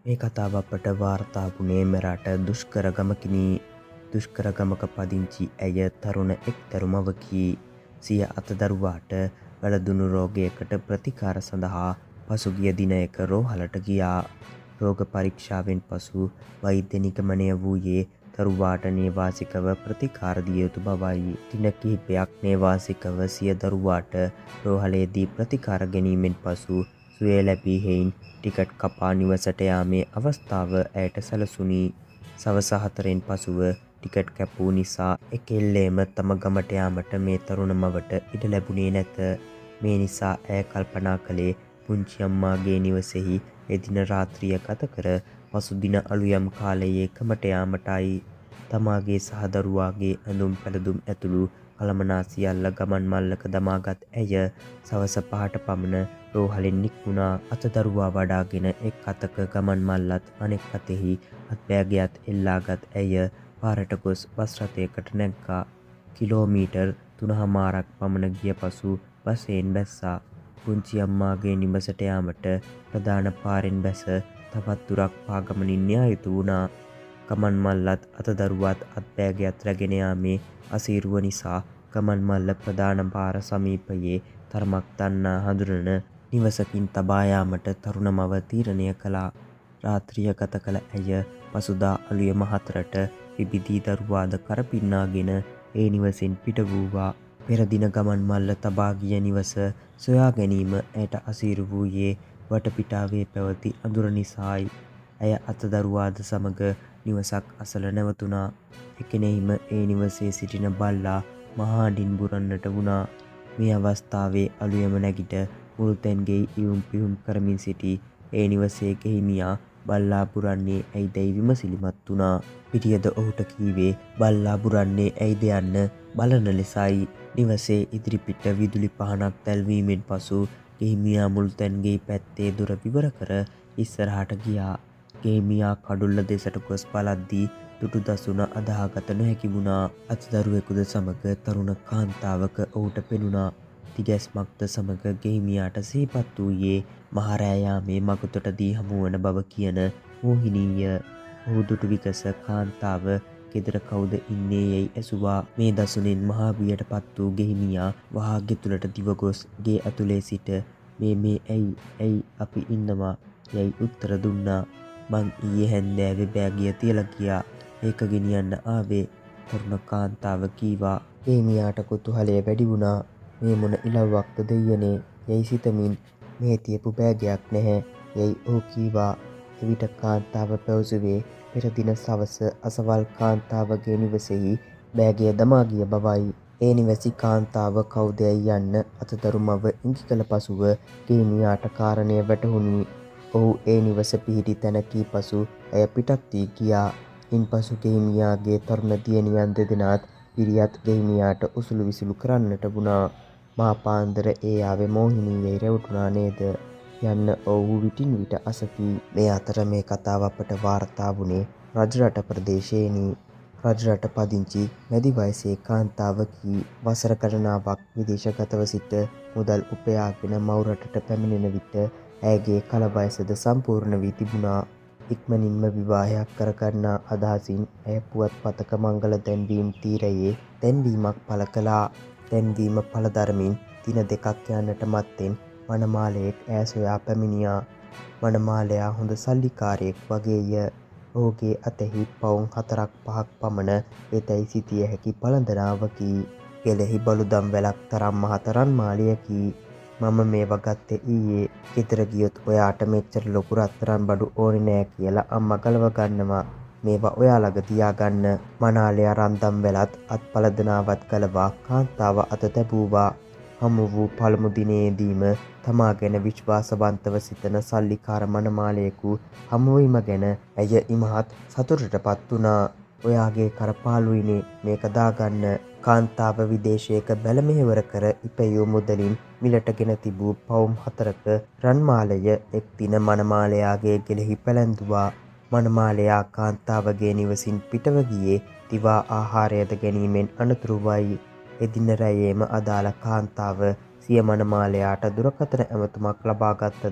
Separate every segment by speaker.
Speaker 1: මේ කතාව අපට වාර්තා වුණේ මෙරට දුෂ්කර ගමකිනි. දුෂ්කර ගමක පදිංචි ඇය තරුණ එක්දරු මවකි. සිය අතදරුවාට වැළදුණු රෝගයකට ප්‍රතිකාර සඳහා පසුගිය දිනයක රෝහලට ගියා. රෝග පරීක්ෂාවෙන් පසු වෛද්‍ය නිගමනය වූයේ දරුවාට නේවාසිකව ප්‍රතිකාර දිය යුතු බවයි. දින කිහිපයක් නේවාසිකව සිය දරුවාට රෝහලේදී ප්‍රතිකාර ගැනීමෙන් පසු සුවය ලැබී හෙයින් ටිකට් කපා නිවසට යාමේ අවස්ථාව ඇයට සැලසුණි. සවස 4න් පසුව ටිකට් කැපූ නිසා එකෙල්ලේම තම ගමට යාමට මේ තරුණ මවට ඉඩ ලැබුණේ නැත. මේ නිසා ඇය කල්පනා කළේ පුංචි අම්මාගේ නිවසෙහි එදින රාත්‍රිය ගත කර පසුදින අලුයම් කාලයේ ගමට යාමටයි. තමාගේ සහ දරුවාගේ ඇඳුම් පැළඳුම් ඇතුළු කළමනා සියල්ල ගමන් මල්ලක දමාගත් ඇය සවස 5ට පමණ රෝහලෙන් නික්මුණා. අතදරුවා වඩාගෙන එක් අතක ගමන් මල්ලත් අනෙක් අතෙහි අත්බෑගයත් එල්ලාගත් ඇය පාරට ගොස් බස් රථයකට නැග්ගා. කිලෝමීටර් 3.5ක් පමණ ගිය පසු බසයෙන් බැස්සා. පුංචි අම්මාගේ නිවසට යාමට ප්‍රධාන පාරෙන් බැස තවත් දුරක් පා ගමනින් යා යුතු වුණා. ගමන් මල්ලත් අතදරුවත් අත්බෑගයත් රැගෙන යාමේ අසීරුව නිසා ගමන් මල්ල ප්‍රධාන පාර සමීපයේ තරමක් දන්නා හඳුනන නිවසකින් තබා යාමට තරුණ මව තීරණය කළා. රාත්‍රිය ගත කළ ඇය පසුදා අලුයම 4ට විබිදී දරුවාද කරපින්නාගෙන ඒ නිවසෙන් පිට වූවා. පෙර දින ගමන් මල්ල තබා ගිය නිවස සොයා ගැනීම ඇයට අසීරු වූයේ වටපිටාවේ පැවති අඳුර නිසායි. ඇය අතදරුවාද සමග නිවසක් අසල නැවතුණා. එකෙනෙහිම ඒ නිවසේ සිටින බල්ලා මහා හඬින් බුරන්නට වුණා. මේ අවස්ථාවේ අලුයම නැගිට මුළුතැන්ගෙයි ඉවුම් පිහුම් කරමින් සිටි ඒ නිවසේ ගෙහිමියා බල්ලා බුරන්නේ ඇයිදැයි විමසිලිමත් වුණා. පිරියද ඔහුට කීවේ බල්ලා බුරන්නේ ඇයිද යන්න බලන ලෙසයි. නිවසේ ඉදිරිපිට විදුලි පහනක් දැල්වීමෙන් පසු ගෙහිමියා මුළුතැන්ගෙයි පැත්තේ දොර විවර කර ඉස්සරහට ගියා. ගෙහිමියා කඩුල්ල දෙසට ගොස් බලද්දී දුටු දසුන අදහාගත නොහැකි වුණා. අතදරුවෙකුද සමග තරුණ කාන්තාවක ඔහුට පෙනුණා. තිගැස්මක්ද සමග ගෙහිමියාට සිහිපත් වූයේ මහරෑ යාමේ මගතොටදී හමුවන බව කියන මෝහිනීය. ඔහු දුටු විගස කාන්තාව ගෙදර කවුද ඉන්නේ යැයි ඇසුවා. මේ දසුනෙන් මහා බියට පත් වූ ගෙහිමියා වහා ගෙතුළට දිව ගොස් ගේ ඇතුලේ සිට මේ ඇයි අපි ඉන්නවා යැයි උත්තර දුන්නා. මං ඊයේ හැන්දෑවේ බෑගිය තියලා ගියා. ඒක ගෙනියන්න ආවේ, තරුණ කාන්තාව කීවා. ගෙහිමියාට කුතුහලය වැඩි වුණා. මේ මොන ඉලව්වක්ද දෙයියනේ යැයි සිතමින් මේ තියපු බෑගයක් නැහැ යැයි ඔහු කීවා. එවිට කාන්තාව පැවසුවේ පෙර දින සවස අසවල් කාන්තාවගේ නිවසෙහි බෑගය දමා ගිය බවයි. ඒ නිවැසි කාන්තාව කවුදැයි යන්න අතදරු මව ඉඟි කළ පසුව ගෙහිමියාට කාරණය වැටහුණි. ඔහු ඒ නිවස පිහිටි තැන කී පසු ඇය පිටත් වී ගියා. ඉන්පසු ගෙහිමියාගේ තරුණ දියණියන් දෙදෙනාත් පිරියත් ගෙහිමියාට උසුළු විසුළු කරන්නට වුණා. මා පාන්දර ඒ ආවේ මෝහිනීයයි රැවටුණා නේද යන්න ඔවුහු විටින් විට අසති. මේ අතර මේ කතාව අපට වාර්තා වුණේ රජරට ප්‍රදේශයෙනි. රජරට පදිංචි මැදි වයසේ කාන්තාවකි. වසර ගණනාවක් විදේශගතව සිට මුදල් උපයාගෙන මව් රටට පැමිණෙන විට ඇයගේ කල වයසද සම්පූර්ණ වී තිබුණා. ඉක්මනින්ම විවාහයක් කරගන්නා අදහසින් ඇය පුවත්පතක මංගල දැන්වීම් තීරයේ දැන්වීමක් පළ කළා. දැන්වීම පළදරමින් දින 2ක් යන්නට මත්තෙන් මනමාලයෙක් ඈ සොයා පැමිණියා. මනමාලයා හොඳ සල්ලිකාරයෙක් වගේය. ඔහුගේ අතෙහි පවුම් 4-5ක් පමණ වෙතැයි සිතිය හැකි පළඳනාවකි. ගෙලෙහි බලුදම් වැලක් තරම් මහත රන්මාලියකි. මම මේවා ගත්තේ ඊයේ. ගෙදර ගියොත් ඔයාට මෙච්චර ලොකු රත්තරන් බඩු ඕනේ නෑ කියලා අම්මා ගලව ගන්නවා. මේවා ඔයා ළඟ තියාගන්න. මනාලයා රන්දම් වැලත් අත් පළඳනාවත් ගලවා කාන්තාව අත තැබුවා. හමු වූ පළමු දිනේදීම තමා ගැන විශ්වාසවන්තව සිතන සල්ලිකාර මනමාලයෙකු හමුවීම ගැන ඇය ඉමහත් සතුටටපත් වුණා. ඔයාගේ කරපාලුයිනේ මේක දාගන්න. කාන්තාව විදේශයක බැල මෙහෙවර කර ඉපැයූ මුදලින් මිලටගෙන තිබූ පවුම් 4ක රන්මාලය එක් දින මනමාලයාගේ ගෙලෙහි පැළැන්දුවා. මනමාලයා කාන්තාවගේ නිවසින් පිටව ගියේ දිවා ආහාරයද ගැනීමෙන් අනතුරුවයි. එදින රැයේම අදාළ කාන්තාව සිය මනමාලයාට දුරකථන ඇමතුමක් ලබාගත්තද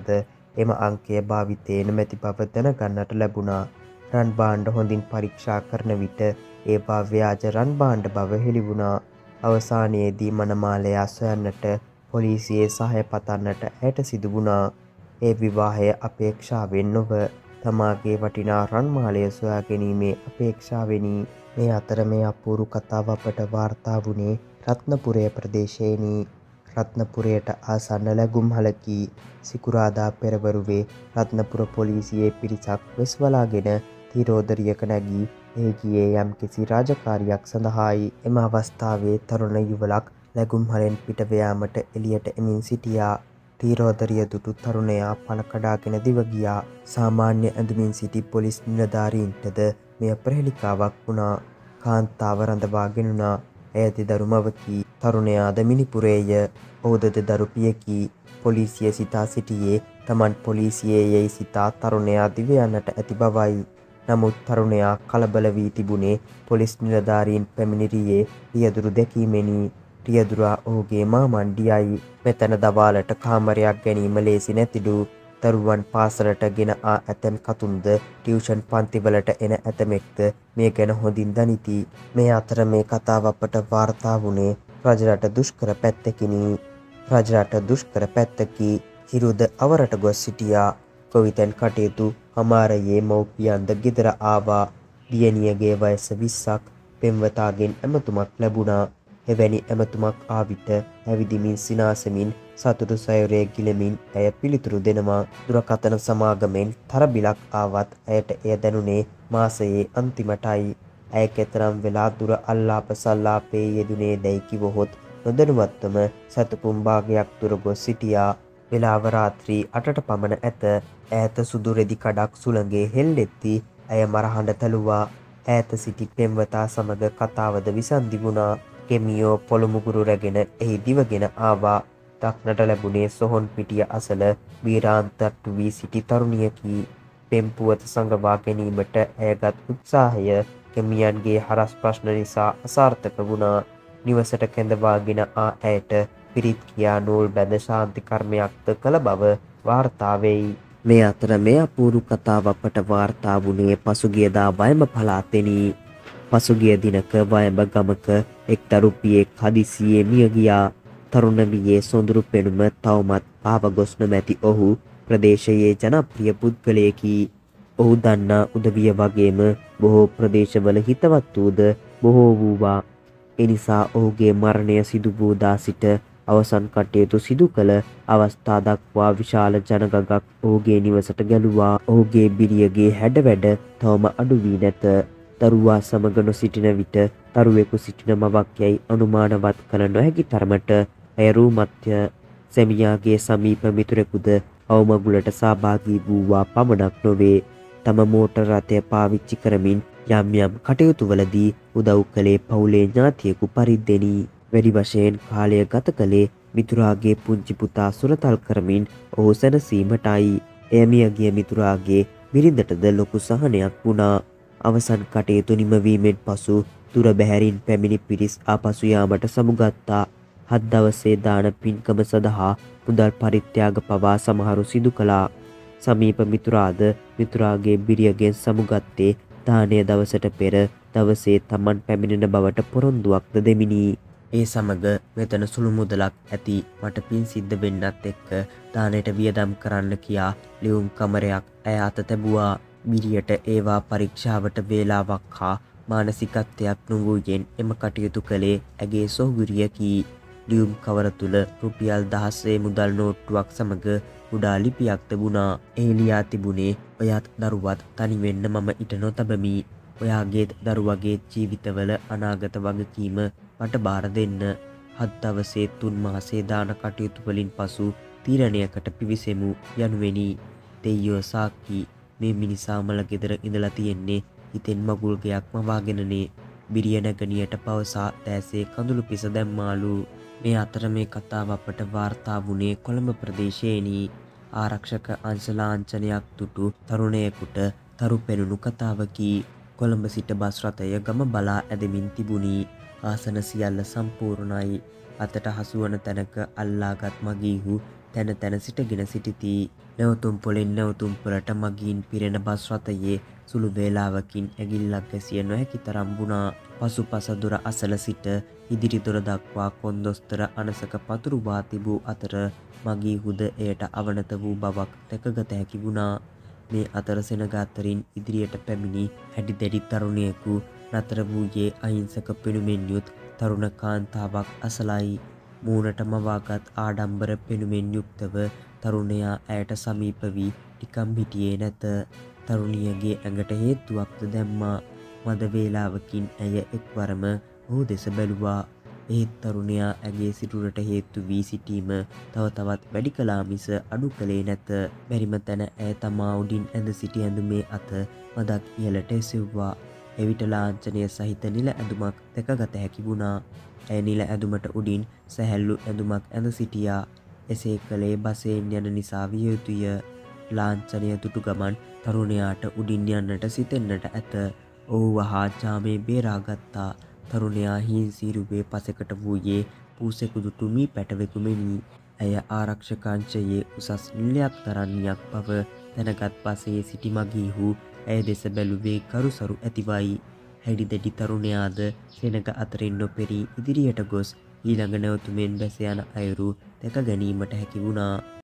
Speaker 1: එම අංකය භාවිතයෙන් මැති බව දැනගන්නට ලැබුණා. රන් භාණ්ඩ හොඳින් පරීක්ෂා කරන විට ඒවා ව්‍යාජ රන් භාණ්ඩ බව හෙළි වුණා. අවසානයේදී මනමාලයා සොයන්නට පොලිසියේ සහාය පතන්නට ඇයට සිදු වුණා. ඒ විවාහය අපේක්ෂාවෙන් නොව තමාගේ වටිනා රන් මාලය සොයා ගැනීමේ අපේක්ෂාවෙනි. මේ අතර මේ අපූරු කතාව අපට වාර්තා වුණේ රත්නපුරය ප්‍රදේශයෙනි. රත්නපුරයට ආසන්න ලැගුම්හලකි. සිකුරාදා පෙරවරුවේ රත්නපුර පොලිසියේ පිරිසක් වෙස්වලාගෙන තිරෝදරියක නැගී එහි ගියේ යම්කිසි රාජකාරියක් සඳහායි. එම අවස්ථාවේ තරුණ යුවළක් ලැගුම්හලෙන් පිටව යාමට එළියට එමින් සිටියා. තිරෝදරිය දුටු තරුණයා පණ කඩාගෙන දිව ගියා. සාමාන්‍ය ඇඳුමින් සිටි පොලිස් නිලධාරීන්ටද මෙය ප්‍රහෙලිකාවක් වුණා. කාන්තාව රඳවා ගෙනුණා. ඇය දෙදරු මවකි. තරුණයාද මිනිපුරේය. ඔහුද දෙදරු පියකි. පොලිසිය සිතා සිටියේ තමන් පොලිසියේ යැයි සිතා තරුණයා දිව යන්නට ඇති බවයි. නමුත් තරුණයා කලබල වී තිබුණේ පොලිස් නිලධාරීන් පැමිණිරියේ රියදුරු දැකීමෙනි. රියදුරා ඔහුගේ මාමණ්ඩියයි. මෙතන දවාලට කාමරයක් ගැනීම ලේසි නැතිලු. දරුවන් පාසලට ගෙන ආ ඇතැම් කතුන්ද ටියුෂන් පන්තිවලට එන ඇතමෙක්ද මේ ගැන හොඳින් දනිති. මේ අතර මේ කතාව අපට වාර්තා වුණේ රජරට දුෂ්කර පැත්තකිනි. රජරට දුෂ්කර පැත්තකි. හිරුද අවරට ගොස් සිටියා. ගොවිතැන් කටයුතු හමාරයේ මව්පියන්ද ගෙදර ආවා. දියණියගේ වයස 20ක්. පෙම්වතාගෙන් ඇමතුමක් ලැබුණා. එවැනි ඇමතුමක් ආවිට ඇවිදිමින් සිනාසමින් සතුටු සයුරේ ගිලමින් ඇය පිළිතුරු දෙනවා. දුරකථන සමාගමෙන් තරබිලක් ආවත් ඇයට එය දැනුනේ මාසයේ අන්තිමටයි. ඇය කෙතරම් වෙලා දුර අල්ලාප සල්ලාපේ යෙදුනේ දැයි කිවහොත් නොදැනුවත්වම සැතපුම් භාගයක් දුර ගොස් සිටියා. වෙලාව රාත්‍රී 8ට පමණ ඇත. ඈත සුදු රෙදි කඩක් සුළඟේ හෙල්ලෙද්දී ඇය මරහඬ තැළුවා. ඈත සිටි පෙම්වතා සමග කතාවද විසන්දි වුණා. කෙමියෝ පොළොමුගුරු රැගෙන එහි දිවගෙන ආවා. දක්නට ලැබුණේ සොහොන් පිටිය අසල වීරාන්තට්ටු වී සිටි තරුණියකි. පෙම්පුවත සඟවා ගැනීමට ඇයගත් උත්සාහය කෙමියන්ගේ හරස් ප්‍රශ්න නිසා අසාර්ථක වුණා. නිවසට කැඳවාගෙන ආ ඇයට පිරිත් කියා නූල් බැඳ ශාන්ති කර්මයක්ද කළ බව වාර්තා වෙයි. මේ අතර මේ අපූරු කතාව අපට වාර්තා වුණේ පසුගියදා වයඹ පළාතෙනි. පසුගිය දිනක වයඹ ගමක එක් දරුපියෙක් හදිසියේ මිය ගියා. තරුණ වියේ සොඳුරු පෙනුම තවමත් ආව ගොස් නොමැති ඔහු ප්‍රදේශයේ ජනප්‍රිය පුද්ගලයෙකි. ඔහු දන්නා උදවිය වගේම බොහෝ ප්‍රදේශවල හිතවත් වූද බොහෝ වූවා. එනිසා ඔහුගේ මරණය සිදු වූ දා සිට අවසන් කටයුතු සිදු කළ අවස්ථා දක්වා විශාල ජනගගක් ඔහුගේ නිවසට ගැලුවා. ඔහුගේ බිරියගේ හැඩවැඩ තවම අඩු වී නැත. දරුවා සමග නොසිටින විට දරුවෙකු සිටින මවක් යැයි අනුමානවත් කළ නොහැකි තරමට ඇය රූමත්ය. සැමියාගේ සමීප මිතුරෙකුද අවමගුලට සහභාගී වූවා පමණක් නොවේ. තම මෝටර් රථය පාවිච්චි කරමින් යම් යම් කටයුතුවලදී උදව් කළේ පවුලේ ඥාතියෙකු පරිද්දෙනි. වැඩි වශයෙන් කාලය ගත කළේ මිතුරාගේ පුංචි පුතා සුරතල් කරමින් ඔහු සැනසීමටයි. එය මියගිය මිතුරාගේ බිරිඳටද ලොකු සහනයක් වුණා. අවසන් කටයුතු නිමවීමෙන් පසු දුර බැහැරින් පැමිණි පිරිස් ආපසු යාමට සමුගත්තා. 7 දවසේ දාන පින්කම සඳහා මුදල් පරිත්‍යාග පවා සමහරු සිදු කළා. සමීප මිතුරාද මිතුරාගේ බිරියගෙන් සමුගත්තේ දානය දවසට පෙර දවසේ තමන් පැමිණෙන බවට පොරොන්දුවක්ද දෙමිනි. ඒ සමග මෙතන සුළු මුදලක් ඇති මට පින් සිද්ධ වෙන්නත් එක්ක දානයට වියදම් කරන්න කියා ලියුම් කමරයක් ඇය අත තැබුවා. බිරියට ඒවා පරීක්ෂාවට වේලාවක් හා මානසිකත්වයක් නොවූයෙන් එම කටයුතු කළේ ඇගේ සොහොයුරියකි. ලියුම් කවර තුළ රුපියල් 1000 මුදල් නෝට්ටුවක් සමග කුඩා ලිපියක් තිබුණා. ඒ ලියා තිබුණේ ඔයත් දරුවත් තනිවෙන්න මම ඉඩ නොතබමි. ඔයාගේත් දරුවගේ ජීවිතවල අනාගත වගකීම මට බාර දෙන්න. 7 දවසේ 3 මාසේ දාන කටයුතු වලින් පසු තීරණයකට පිවිසෙමු යනුවෙනි. දෙයියෝ සාක්කි. මේ මිනිසා මල ගෙදර ඉඳලා තියෙන්නේ හිතෙන් මගුල් ගයක් මවාගෙනනේ. බිරිය නැගණියට පවසා දැසේ කඳුළු පිස දැම්මාලු. මේ අතර මේ කතාව අපට වාර්තා වුණේ කොළඹ ප්‍රදේශයේනි. ආරක්ෂක අංශ ලාංඡනයක් දුටු තරුණයෙකුට තරු පෙනුණු කතාවකි. කොළඹ සිට බස් රථය ගම බලා ඇදමින් තිබුණි. ආසන සියල්ල සම්පූර්ණයි. අතට හසුවන තැනක අල්ලාගත් මගීහු තැන තැන සිටගෙන සිටිති. නැවතුම් පොළෙන් නැවතුම් පොළට මගින් පිරෙන බස් රථයේ සුළු වේලාවකින් ඇගිල්ලක් ගැසිය නොහැකි තරම් වුණා. පසුපස දොර අසල සිට ඉදිරි දොර දක්වා කොන්දොස්තර අනසක පතුරුවා තිබූ අතර මගීහුද එයට අවනත වූ බවක් දැකගත හැකි වුණා. මේ අතර සෙනග අතරින් ඉදිරියට පැමිණි හැඩි දැඩි තරුණයෙකු නතර වූයේ අහිංසක පෙනුමෙන් යුත් තරුණ කාන්තාවක් අසලයි. මූණට මවාගත් ආඩම්බර පෙනුමෙන් යුක්තව තරුණයා ඇයට සමීප වී ටිකම් හිටියේ නැත. තරුණියගේ ඇඟට හේතුවක්ද දැම්මා. මද වේලාවකින් ඇය එක්වරම ඔහු දෙස බැලුවා. ඒත් තරුණයා ඇගේ සිරුරට හේතු වී සිටීම තව තවත් වැඩි කළා මිස අඩු කළේ නැත. බැරිම තැන ඇය තමා උඩින් ඇඳ සිටි ඇඳුමේ අත මදක් ඉහළට එසෙව්වා. එවිට ලාංඡනය සහිත නිල ඇඳුමක් දැකගත හැකි වුණා. ඇය නිල ඇඳුමට උඩින් සැහැල්ලු ඇඳුමක් ඇඳ සිටියා. එසේ කළේ බසයෙන් යන නිසා විය යුතුය. ලාංඡනය දුටු ගමන් තරුණයාට උඩින් යන්නට සිතෙන්නට ඇත. ඔහු වහා ජාමේ බේරාගත්තා. තරුණයා හින්සීරුවේ පසෙකට වූයේ පූසෙකු දුටු මී පැටවෙකු මෙනි. ඇය ආරක්ෂකංශයේ උසස් නිලයක් තරන්නියක් බව දැනගත් බසයේ සිටි මගීහු ඇය දෙස බැලුවේ ගරුසරු ඇතිවයි. හැඩි දැඩි තරුණයාද සෙනග අතරින් නොපෙරී ඉදිරියට ගොස් ඊළඟ නැවතුමෙන් බැස යන අයුරු දැක ගැනීමට හැකි වුණා.